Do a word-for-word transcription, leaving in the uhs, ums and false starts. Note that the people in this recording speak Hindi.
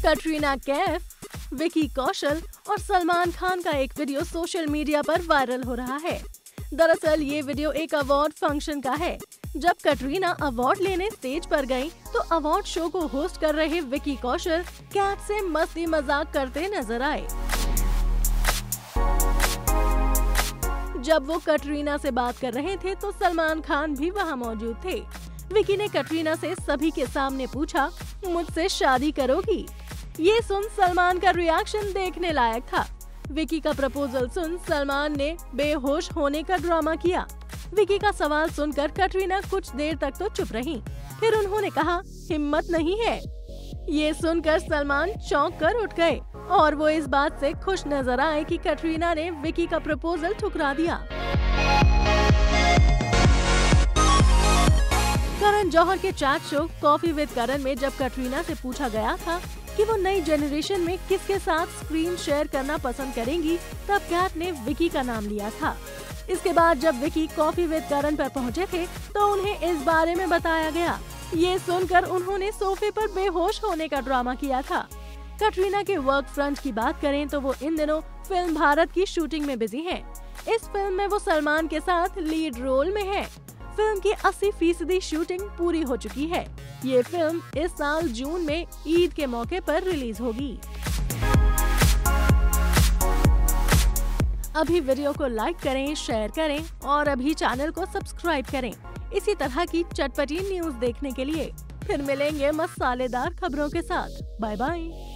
कटरीना कैफ, विकी कौशल और सलमान खान का एक वीडियो सोशल मीडिया पर वायरल हो रहा है। दरअसल ये वीडियो एक अवार्ड फंक्शन का है। जब कटरीना अवार्ड लेने स्टेज पर गईं, तो अवार्ड शो को होस्ट कर रहे विकी कौशल कैट से मस्ती मजाक करते नजर आए। जब वो कटरीना से बात कर रहे थे तो सलमान खान भी वहाँ मौजूद थे। विकी ने कटरीना से सभी के सामने पूछा, मुझसे शादी करोगी? ये सुन सलमान का रिएक्शन देखने लायक था। विकी का प्रपोजल सुन सलमान ने बेहोश होने का ड्रामा किया। विकी का सवाल सुनकर कटरीना कुछ देर तक तो चुप रहीं। फिर उन्होंने कहा, हिम्मत नहीं है। ये सुनकर सलमान चौंक कर उठ गए और वो इस बात से खुश नजर आए कि कटरीना ने विकी का प्रपोजल ठुकरा दिया। करण जौहर के chat show coffee with Karan में जब कटरीना से पूछा गया था कि वो नई जनरेशन में किसके साथ स्क्रीन शेयर करना पसंद करेंगी, तब कैट ने विकी का नाम लिया था। इसके बाद जब विकी कॉफी विद करण पर पहुंचे थे तो उन्हें इस बारे में बताया गया। ये सुनकर उन्होंने सोफे पर बेहोश होने का ड्रामा किया था। कटरीना के वर्क फ्रंट की बात करें तो वो इन दिनों फिल्म भारत की शूटिंग में बिजी हैं। इस फिल्म में वो सलमान के साथ लीड रोल में है। फिल्म की अस्सी फीसदी शूटिंग पूरी हो चुकी है। ये फिल्म इस साल जून में ईद के मौके पर रिलीज होगी। अभी वीडियो को लाइक करें, शेयर करें और अभी चैनल को सब्सक्राइब करें इसी तरह की चटपटी न्यूज देखने के लिए। फिर मिलेंगे मसालेदार खबरों के साथ। Bye bye.